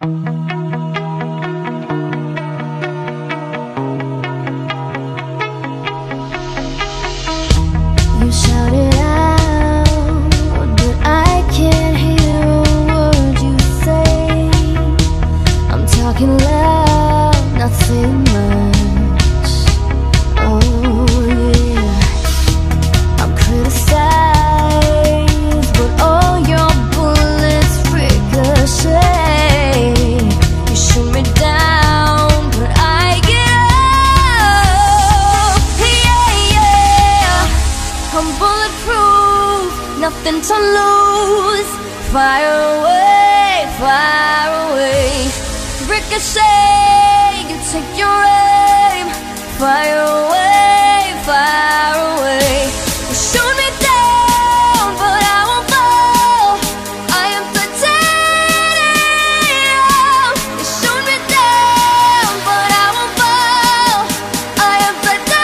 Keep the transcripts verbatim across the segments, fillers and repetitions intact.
You shouted out, but I can't hear a word you say. I'm talking loud, not saying much. Oh yeah, I'm criticized, but all your bullets ricochet. You shoot me down, but I get up. Yeah, yeah, I'm bulletproof, nothing to lose. Fire away, fire away. Ricochet, you take your aim. Fire away, fire away. You shoot me down, but I won't fall. I am titanium. You shoot me down, but I won't fall. I am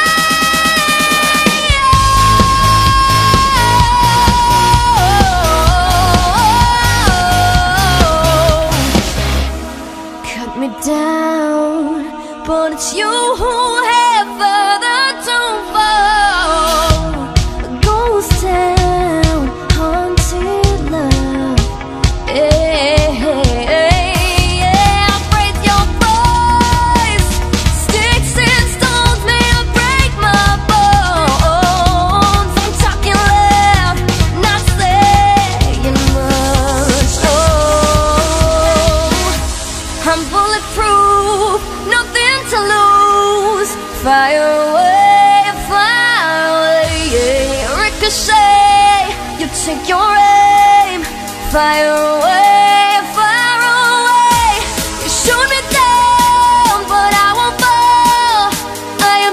titanium. Cut me down, but it's you who have further to fall. Ghost town, haunted love. Yeah, yeah, I'll break your voice. Sticks and stones may break my bones. I'm talking loud, not saying much. Oh, I'm bulletproof, nothing to lose. Fire away, fire away, yeah. Ricochet, you take your aim. Fire away, fire away. You shoot me down, but I won't fall. I am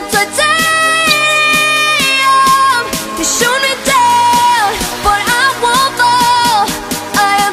titanium. You shoot me down, but I won't fall. I am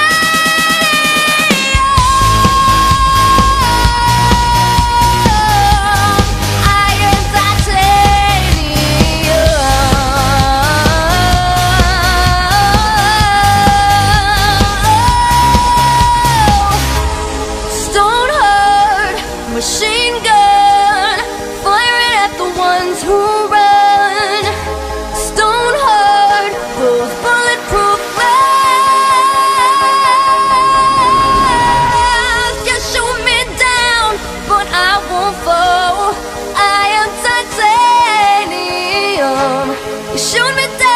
machine gun, firing at the ones who run. Stone hard, both bulletproof glass. You shoot me down, but I won't fall. I am titanium. You shoot me down.